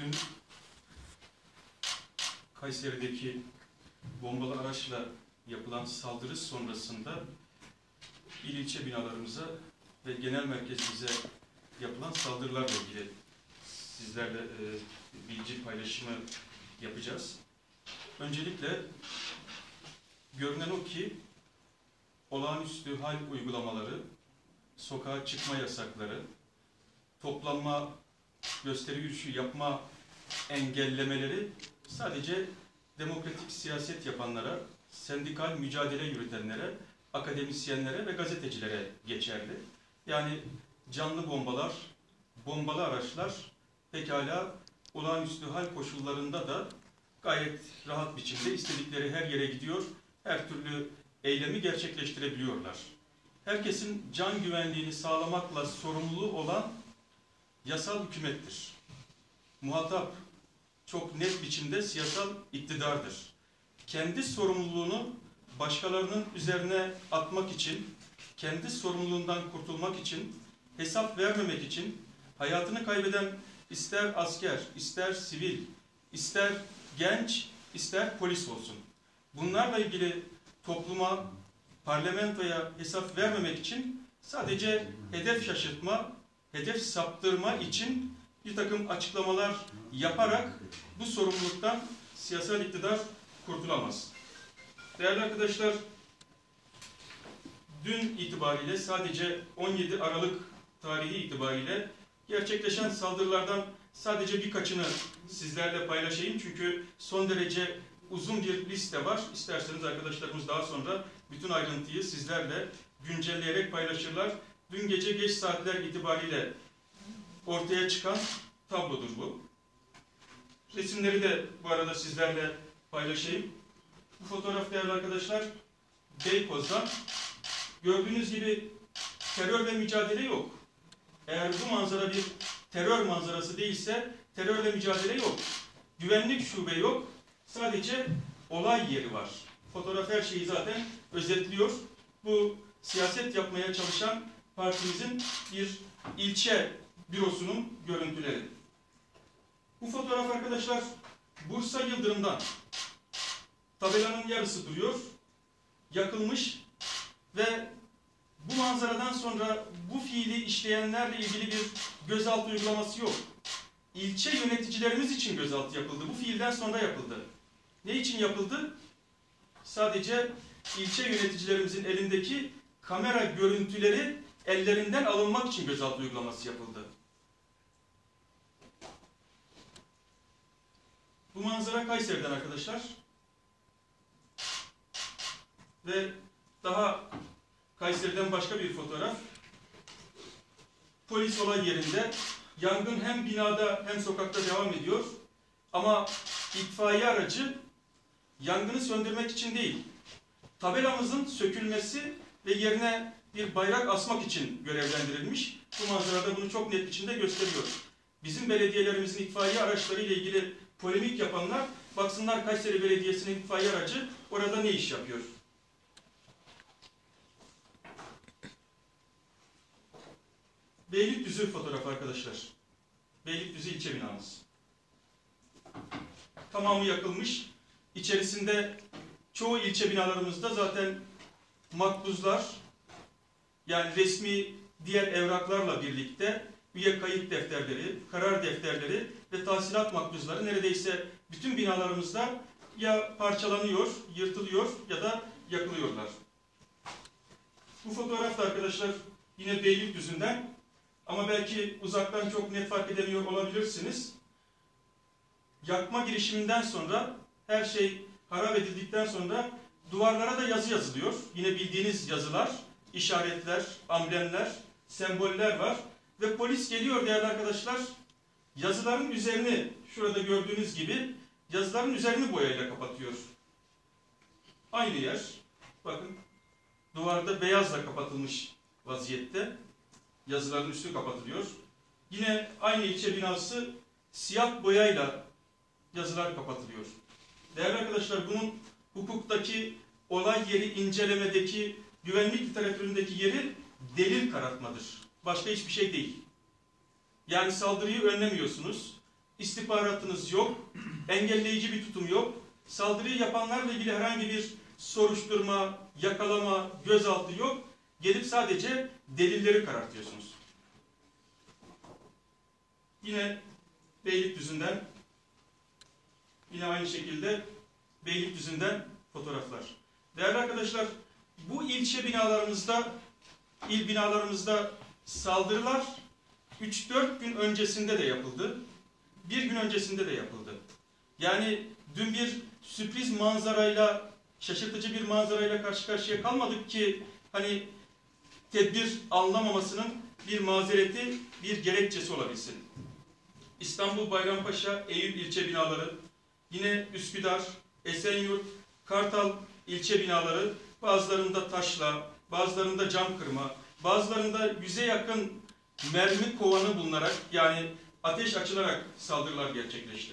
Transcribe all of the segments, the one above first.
Dün Kayseri'deki bombalı araçla yapılan saldırı sonrasında il ilçe binalarımıza ve genel merkezimize yapılan saldırılarla ilgili sizlerle bilgi paylaşımı yapacağız. Öncelikle görünen o ki olağanüstü hal uygulamaları, sokağa çıkma yasakları, toplanma, gösteri yürüyüşü yapma engellemeleri sadece demokratik siyaset yapanlara, sendikal mücadele yürütenlere, akademisyenlere ve gazetecilere geçerli. Yani canlı bombalar, bombalı araçlar pekala olağanüstü hal koşullarında da gayet rahat biçimde istedikleri her yere gidiyor, her türlü eylemi gerçekleştirebiliyorlar. Herkesin can güvenliğini sağlamakla sorumlu olan yasal hükümettir. Muhatap çok net biçimde siyasal iktidardır. Kendi sorumluluğunu başkalarının üzerine atmak için, kendi sorumluluğundan kurtulmak için, hesap vermemek için hayatını kaybeden ister asker, ister sivil, ister genç, ister polis olsun. Bunlarla ilgili topluma, parlamentoya hesap vermemek için sadece hedef şaşırtma, hedef saptırma için bir takım açıklamalar yaparak bu sorumluluktan siyasal iktidar kurtulamaz. Değerli arkadaşlar, dün itibariyle sadece 17 Aralık tarihi itibariyle gerçekleşen saldırılardan sadece birkaçını sizlerle paylaşayım. Çünkü son derece uzun bir liste var. İsterseniz arkadaşlarımız daha sonra bütün ayrıntıyı sizlerle güncelleyerek paylaşırlar. Dün gece geç saatler itibariyle ortaya çıkan tablodur bu. Resimleri de bu arada sizlerle paylaşayım. Bu fotoğraf değerli arkadaşlar Beykoz'dan. Gördüğünüz gibi terörle mücadele yok. Eğer bu manzara bir terör manzarası değilse terörle mücadele yok. Güvenlik şube yok. Sadece olay yeri var. Fotoğraf her şeyi zaten özetliyor. Bu siyaset yapmaya çalışan partimizin bir ilçe bürosunun görüntüleri. Bu fotoğraf arkadaşlar Bursa Yıldırım'dan. Tabelanın yarısı duruyor. Yakılmış ve bu manzaradan sonra bu fiili işleyenlerle ilgili bir gözaltı uygulaması yok. İlçe yöneticilerimiz için gözaltı yapıldı. Bu fiilden sonra yapıldı. Ne için yapıldı? Sadece ilçe yöneticilerimizin elindeki kamera görüntüleri ellerinden alınmak için gözaltı uygulaması yapıldı. Bu manzara Kayseri'den arkadaşlar. Ve daha Kayseri'den başka bir fotoğraf. Polis olay yerinde. Yangın hem binada hem sokakta devam ediyor. Ama itfaiye aracı yangını söndürmek için değil, tabelamızın sökülmesi ve yerine bir bayrak asmak için görevlendirilmiş. Bu manzarada bunu çok net biçimde gösteriyor. Bizim belediyelerimizin itfaiye araçları ile ilgili polemik yapanlar baksınlar Kayseri Belediyesi'nin itfaiye aracı orada ne iş yapıyor. Beylikdüzü fotoğrafı arkadaşlar. Beylikdüzü ilçe binamız. Tamamı yakılmış. İçerisinde çoğu ilçe binalarımızda zaten makbuzlar, yani resmi diğer evraklarla birlikte üye kayıt defterleri, karar defterleri ve tahsilat makbuzları neredeyse bütün binalarımızda ya parçalanıyor, yırtılıyor ya da yakılıyorlar. Bu fotoğraf da arkadaşlar yine Beylikdüzü'nden ama belki uzaktan çok net fark edemiyor olabilirsiniz. Yakma girişiminden sonra her şey harap edildikten sonra duvarlara da yazı yazılıyor. Yine bildiğiniz yazılar, işaretler, amblemler, semboller var. Ve polis geliyor değerli arkadaşlar. Yazıların üzerini, şurada gördüğünüz gibi yazıların üzerini boyayla kapatıyor. Aynı yer. Bakın duvarda beyazla kapatılmış vaziyette. Yazıların üstü kapatılıyor. Yine aynı ilçe binası siyah boyayla yazılar kapatılıyor. Değerli arkadaşlar bunun hukuktaki olay yeri incelemedeki güvenlik literatüründeki yeri delil karartmadır. Başka hiçbir şey değil. Yani saldırıyı önlemiyorsunuz. istihbaratınız yok, engelleyici bir tutum yok. Saldırıyı yapanlarla ilgili herhangi bir soruşturma, yakalama, gözaltı yok. Gelip sadece delilleri karartıyorsunuz. Yine Beylikdüzü'nden, yine aynı şekilde Beylikdüzü'nden fotoğraflar. Değerli arkadaşlar, bu ilçe binalarımızda, il binalarımızda saldırılar 3-4 gün öncesinde de yapıldı. Bir gün öncesinde de yapıldı. Yani dün bir sürpriz manzarayla, şaşırtıcı bir manzarayla karşı karşıya kalmadık ki hani tedbir alınamamasının bir mazereti, bir gerekçesi olabilsin. İstanbul Bayrampaşa, Eyüp ilçe binaları, yine Üsküdar, Esenyurt, Kartal ilçe binaları, bazılarında taşla, bazılarında cam kırma, bazılarında 100'e yakın mermi kovanı bulunarak, yani ateş açılarak saldırılar gerçekleşti.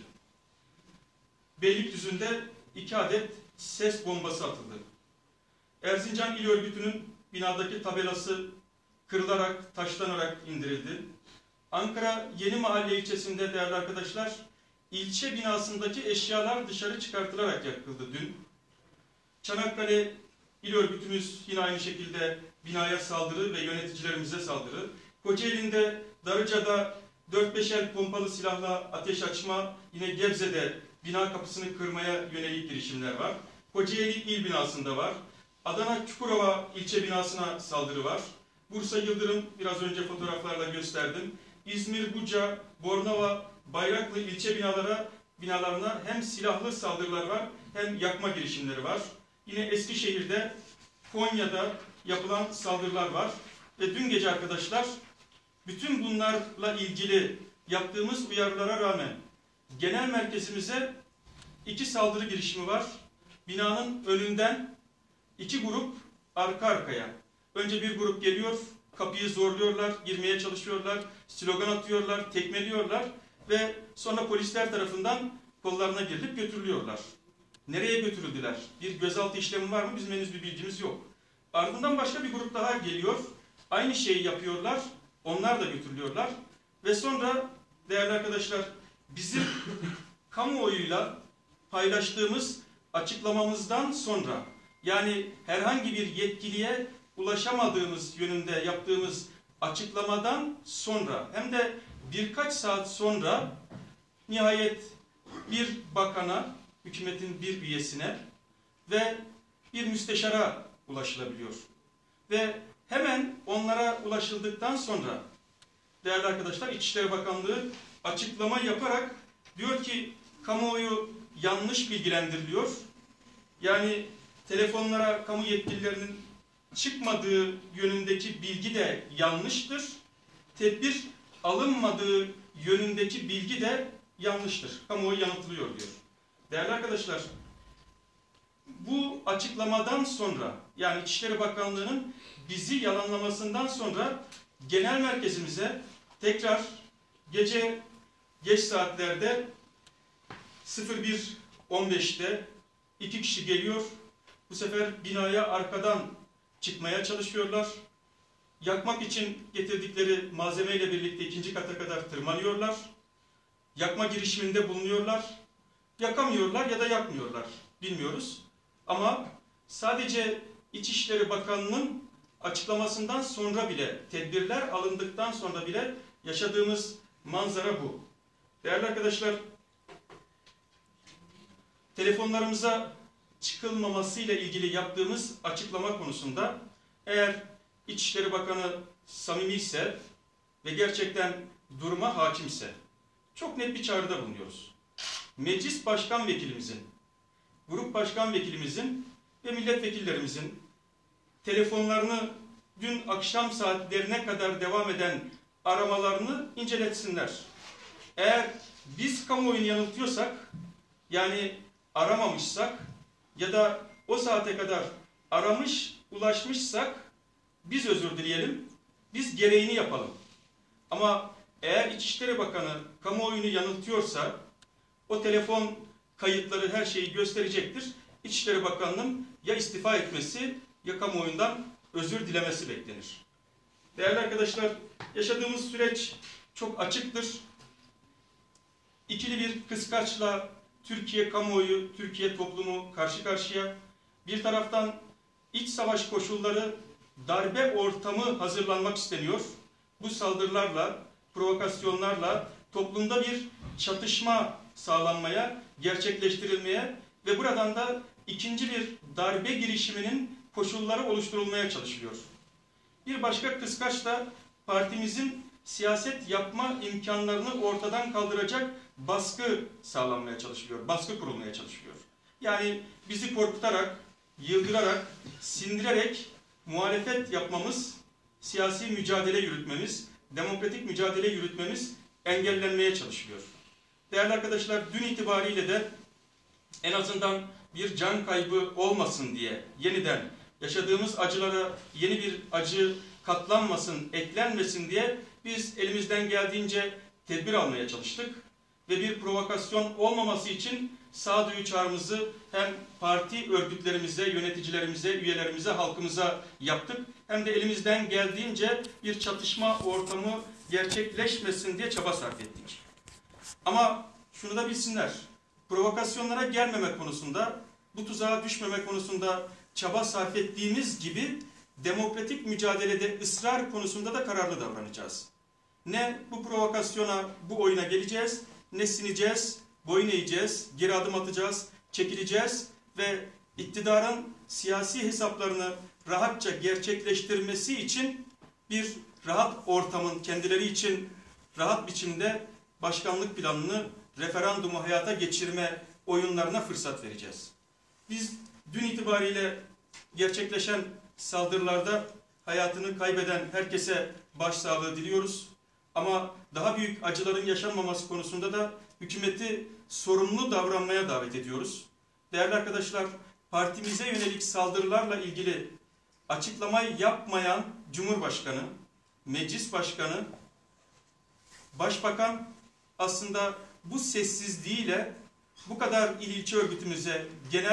Beylikdüzü'nde 2 adet ses bombası atıldı. Erzincan İl Örgütü'nün binadaki tabelası kırılarak, taşlanarak indirildi. Ankara Yeni Mahalle ilçesinde değerli arkadaşlar, ilçe binasındaki eşyalar dışarı çıkartılarak yakıldı dün. Çanakkale İl Örgütümüz yine aynı şekilde binaya saldırı ve yöneticilerimize saldırı. Kocaeli'nde, Darıca'da 4-5 el pompalı silahla ateş açma, yine Gebze'de bina kapısını kırmaya yönelik girişimler var. Kocaeli İl binasında var. Adana Çukurova ilçe binasına saldırı var. Bursa Yıldırım, biraz önce fotoğraflarla gösterdim. İzmir, Buca, Bornova, Bayraklı ilçe binalarına hem silahlı saldırılar var hem yakma girişimleri var. Yine Eskişehir'de, Konya'da yapılan saldırılar var. Ve dün gece arkadaşlar, bütün bunlarla ilgili yaptığımız uyarılara rağmen genel merkezimize 2 saldırı girişimi var. Binanın önünden 2 grup arka arkaya. Önce bir grup geliyor, kapıyı zorluyorlar, girmeye çalışıyorlar, slogan atıyorlar, tekmeliyorlar ve sonra polisler tarafından kollarına girilip götürülüyorlar. Nereye götürüldüler? Bir gözaltı işlemi var mı? Bizim henüz bir bilgimiz yok. Ardından başka bir grup daha geliyor, aynı şeyi yapıyorlar, onlar da götürülüyorlar ve sonra değerli arkadaşlar, bizim kamuoyuyla paylaştığımız açıklamamızdan sonra, yani herhangi bir yetkiliye ulaşamadığımız yönünde yaptığımız açıklamadan sonra, hem de birkaç saat sonra nihayet bir bakana, hükümetin bir üyesine ve bir müsteşara ulaşılabiliyor. Ve hemen onlara ulaşıldıktan sonra değerli arkadaşlar, İçişleri Bakanlığı açıklama yaparak diyor ki kamuoyu yanlış bilgilendiriliyor. Yani telefonlara kamu yetkililerinin çıkmadığı yönündeki bilgi de yanlıştır. Tedbir alınmadığı yönündeki bilgi de yanlıştır. Kamuoyu yanıltılıyor diyor. Değerli arkadaşlar, bu açıklamadan sonra, yani İçişleri Bakanlığı'nın bizi yalanlamasından sonra genel merkezimize tekrar gece geç saatlerde 01.15'te 2 kişi geliyor. Bu sefer binaya arkadan çıkmaya çalışıyorlar. Yakmak için getirdikleri malzemeyle birlikte 2. kata kadar tırmanıyorlar. Yakma girişiminde bulunuyorlar. Yakamıyorlar ya da yakmıyorlar. Bilmiyoruz. Ama sadece İçişleri Bakanı'nın açıklamasından sonra bile, tedbirler alındıktan sonra bile yaşadığımız manzara bu. Değerli arkadaşlar, telefonlarımıza çıkılmamasıyla ilgili yaptığımız açıklama konusunda eğer İçişleri Bakanı samimi ise ve gerçekten duruma hakimse çok net bir çağrıda bulunuyoruz. Meclis Başkan Vekilimizin, Grup Başkan Vekilimizin ve milletvekillerimizin telefonlarını dün akşam saatlerine kadar devam eden aramalarını inceletsinler. Eğer biz kamuoyunu yanıltıyorsak, yani aramamışsak ya da o saate kadar aramış, ulaşmışsak biz özür dileyelim, biz gereğini yapalım. Ama eğer İçişleri Bakanı kamuoyunu yanıltıyorsa o telefon kayıtları her şeyi gösterecektir. İçişleri Bakanı'nın ya istifa etmesi ya kamuoyundan özür dilemesi beklenir. Değerli arkadaşlar, yaşadığımız süreç çok açıktır. ikili bir kıskaçla Türkiye kamuoyu, Türkiye toplumu karşı karşıya. Bir taraftan iç savaş koşulları, darbe ortamı hazırlanmak isteniyor. Bu saldırılarla, provokasyonlarla toplumda bir çatışma sağlanmaya, gerçekleştirilmeye ve buradan da ikinci bir darbe girişiminin koşulları oluşturulmaya çalışılıyor. Bir başka kıskaç da partimizin siyaset yapma imkanlarını ortadan kaldıracak baskı sağlanmaya çalışılıyor, baskı kurulmaya çalışılıyor. Yani bizi korkutarak, yıldırarak, sindirerek muhalefet yapmamız, siyasi mücadele yürütmemiz, demokratik mücadele yürütmemiz engellenmeye çalışılıyor. Değerli arkadaşlar, dün itibariyle de en azından bir can kaybı olmasın diye yeniden yaşadığımız acılara yeni bir acı katlanmasın, eklenmesin diye biz elimizden geldiğince tedbir almaya çalıştık. Ve bir provokasyon olmaması için sağduyu çağrımızı hem parti örgütlerimize, yöneticilerimize, üyelerimize, halkımıza yaptık. Hem de elimizden geldiğince bir çatışma ortamı gerçekleşmesin diye çaba sarf ettik. Ama şunu da bilsinler, provokasyonlara gelmeme konusunda, bu tuzağa düşmeme konusunda çaba sarf ettiğimiz gibi demokratik mücadelede ısrar konusunda da kararlı davranacağız. Ne bu provokasyona, bu oyuna geleceğiz, ne sineceğiz, boyun eğeceğiz, geri adım atacağız, çekileceğiz ve iktidarın siyasi hesaplarını rahatça gerçekleştirmesi için bir rahat ortamın kendileri için rahat biçimde başkanlık planını, referandumu hayata geçirme oyunlarına fırsat vereceğiz. Biz dün itibariyle gerçekleşen saldırılarda hayatını kaybeden herkese başsağlığı diliyoruz. Ama daha büyük acıların yaşanmaması konusunda da hükümeti sorumlu davranmaya davet ediyoruz. Değerli arkadaşlar, partimize yönelik saldırılarla ilgili açıklamayı yapmayan Cumhurbaşkanı, Meclis Başkanı, Başbakan aslında bu sessizliğiyle bu kadar il ilçe örgütümüze,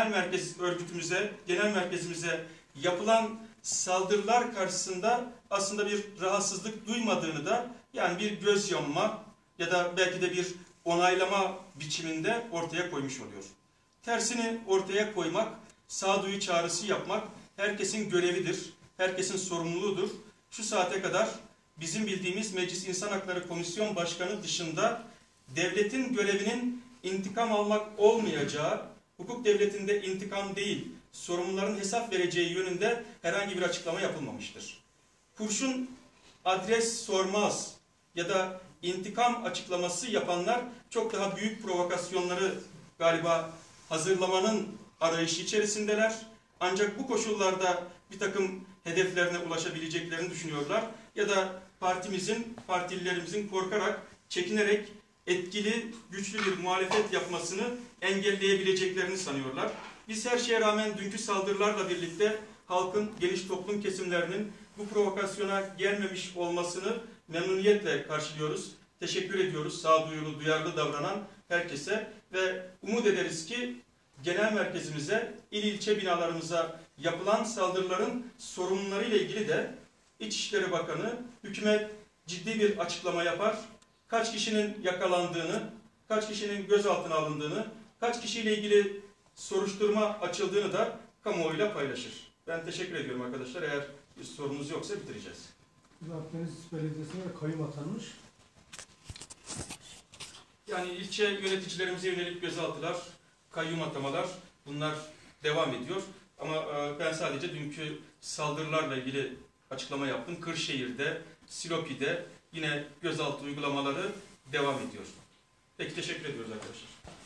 genel merkezimize yapılan saldırılar karşısında aslında bir rahatsızlık duymadığını da yani bir göz yumma ya da belki de bir onaylama biçiminde ortaya koymuş oluyor. Tersini ortaya koymak, sağduyu çağrısı yapmak herkesin görevidir, herkesin sorumluluğudur. Şu saate kadar bizim bildiğimiz Meclis İnsan Hakları Komisyon Başkanı dışında devletin görevinin intikam almak olmayacağı, hukuk devletinde intikam değil, sorumluların hesap vereceği yönünde herhangi bir açıklama yapılmamıştır. Kurşun adres sormaz ya da intikam açıklaması yapanlar çok daha büyük provokasyonları galiba hazırlamanın arayışı içerisindeler. Ancak bu koşullarda bir takım hedeflerine ulaşabileceklerini düşünüyorlar. Ya da partimizin, partililerimizin korkarak, çekinerek etkili, güçlü bir muhalefet yapmasını engelleyebileceklerini sanıyorlar. Biz her şeye rağmen dünkü saldırılarla birlikte halkın, geniş toplum kesimlerinin bu provokasyona gelmemiş olmasını memnuniyetle karşılıyoruz. Teşekkür ediyoruz sağduyulu, duyarlı davranan herkese ve umut ederiz ki genel merkezimize, il ilçe binalarımıza yapılan saldırıların sorumlularıyla ilgili de İçişleri Bakanı, hükümet ciddi bir açıklama yapar. Kaç kişinin yakalandığını, kaç kişinin gözaltına alındığını, kaç kişiyle ilgili soruşturma açıldığını da kamuoyuyla paylaşır. Ben teşekkür ediyorum arkadaşlar. Eğer bir sorunuz yoksa bitireceğiz. Akdeniz Belediyesi'ne de kayyum atanmış. Yani ilçe yöneticilerimize yönelik gözaltılar, kayyum atamalar bunlar devam ediyor. Ama ben sadece dünkü saldırılarla ilgili açıklama yaptım. Kırşehir'de, Silopi'de yine gözaltı uygulamaları devam ediyor. Peki teşekkür ediyoruz arkadaşlar.